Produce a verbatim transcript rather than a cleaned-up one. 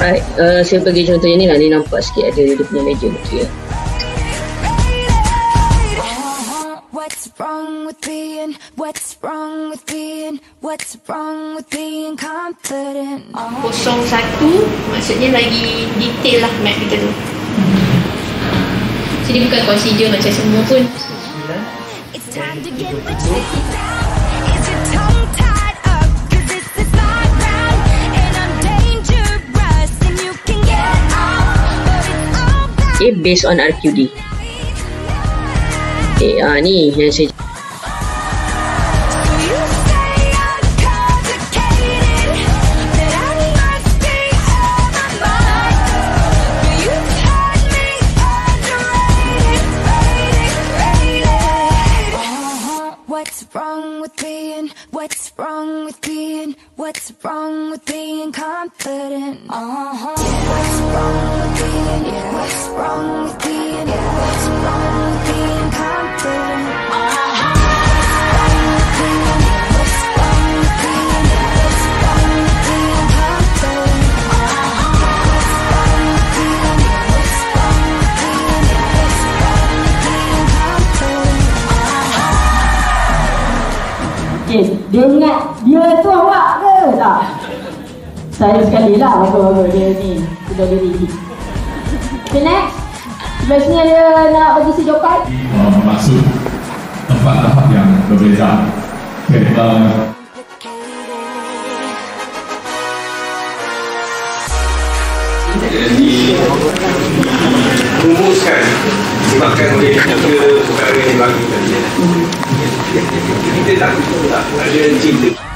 Alright, uh, saya bagi contohnya ni lah. Ni nampak sikit ada dia punya meja. Okay. What's wrong with being, what's wrong with being, what's wrong with being confident? Kosong satu, maksudnya lagi detail lah map kita tu. Jadi bukan consider macam semua pun. It's time to get the check down. Is your tongue tied up? Cause this is my round. And I'm dangerous and you can get out. But it's all that. Okay, based on R Q D. Okay, ah, ni yang saya What's wrong with being, what's wrong with being, what's wrong with being confident? Uh-huh. What's wrong with being, what's wrong with being, what's wrong with being confident? Uh-huh. What's wrong with being, what's wrong with being confident? Uh-huh. What's wrong with being, what's wrong with being, what's wrong with being confident? Okay, dia ingat dia tu awak ke tak? Saya sekali lah bagus-bagus dia ni sudah diri. Okay, next. Sebelah sini ada nak bagi si jawapan. Uh, maksud tempat tahap yang berbeza. Okay, uh, jadi rumuskan disebabkan oleh tiga perkara yang berlaku tadi. Kita tak tak ada cinta.